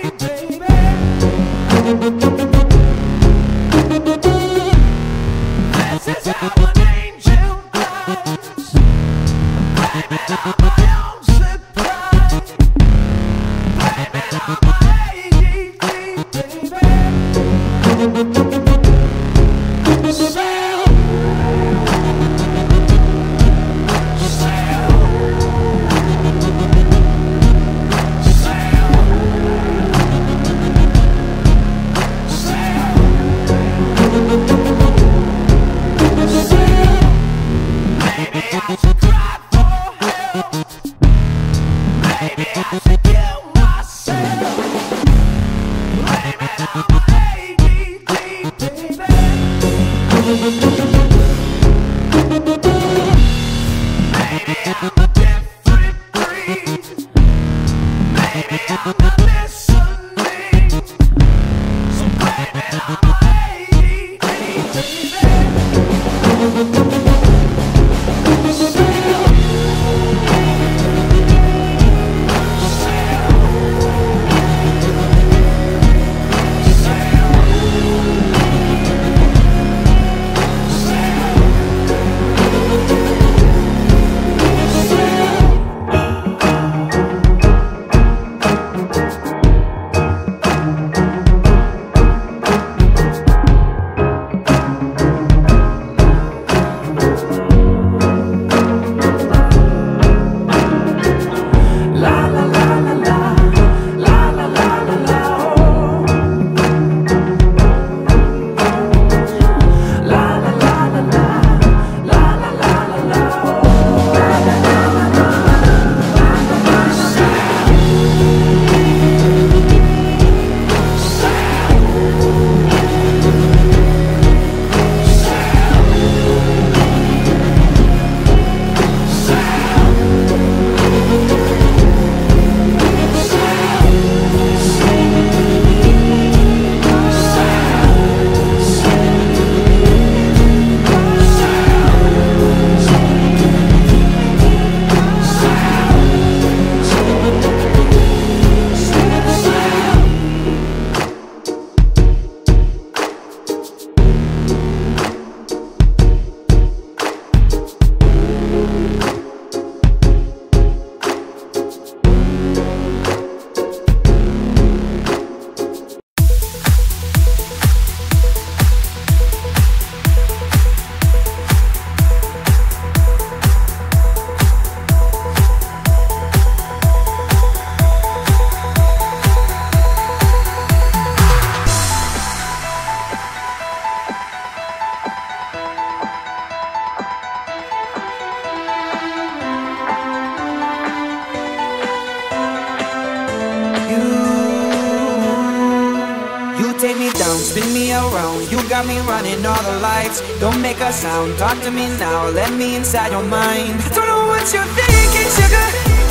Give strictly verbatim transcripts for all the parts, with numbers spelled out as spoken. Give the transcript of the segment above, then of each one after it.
spin me around. You got me running all the lights. Don't make a sound, talk to me now. Let me inside your mind. I don't know what you're thinking, sugar.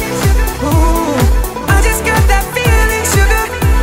Ooh, I just got that feeling, sugar.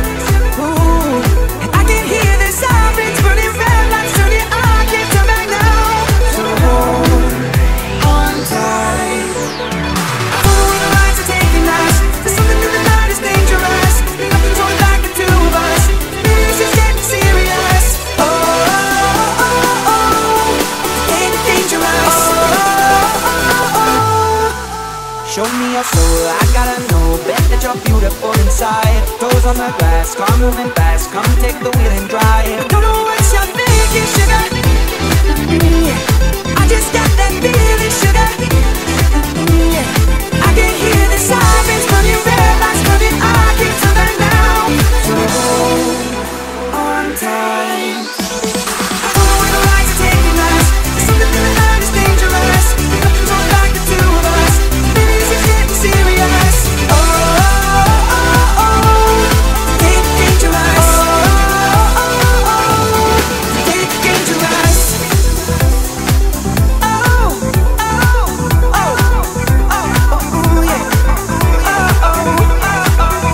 Ooh, I can hear the sirens burning red lights turning. I can't turn back now. So hold on tight. I don't know where the lights are taking us. There's something in the night is dangerous. Nothing's holding back the two of us. Maybe this is getting serious. Oh, oh, oh, oh, getting dangerous. Oh, oh, oh. Show me your soul, I gotta know. Bet that you're beautiful inside. Toes on the glass, car moving fast. Come take the wheel and drive. Don't know what you're thinking, sugar. I just got that feeling, sugar. I can hear the sirens running, red lights burning. I can't turn back now. So hold on tight. I don't know where the lights are taking us. There's something in the night is dangerous. Nothing's holding back the two of us. Maybe this is getting serious. Oh, oh, oh, oh, getting dangerous. Oh, oh, oh, oh, getting dangerous. Oh, oh, oh, oh, oh, yeah. Oh, oh, oh, oh.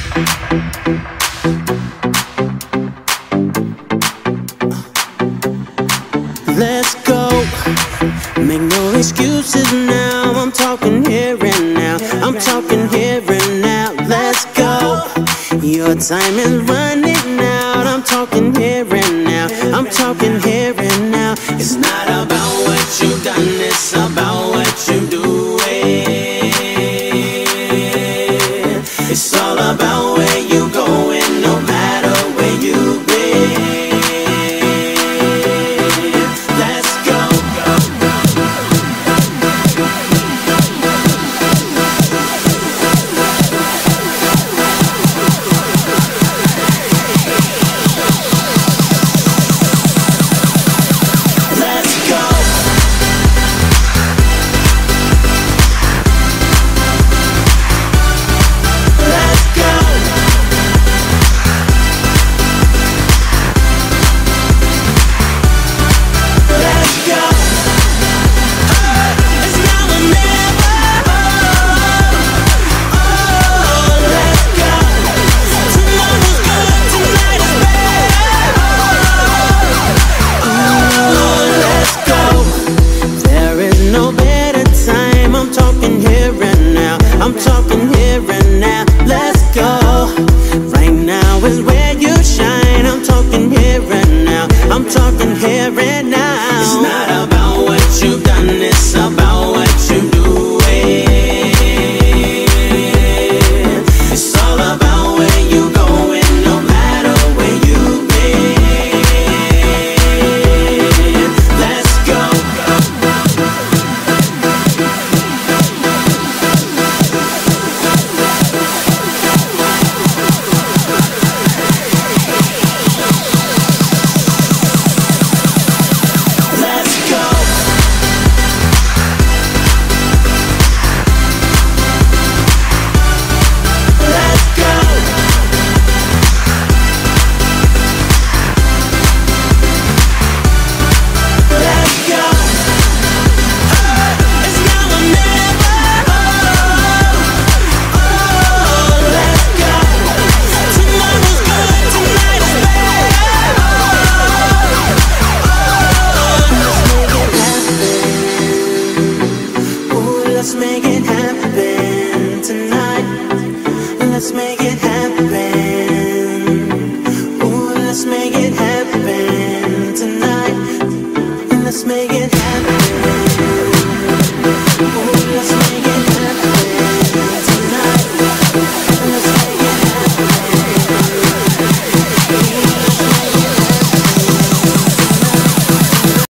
Let's go. Make no excuses now. I'm talking here and now. I'm talking here and now. Let's go. Your time is running out. I'm talking here and now. I'm talking here and now. It's not about what you've done, it's about what you doing. It's all about where you going, no matter where you've been. Let's go. I'm talking here and now. Let's go. Right now is where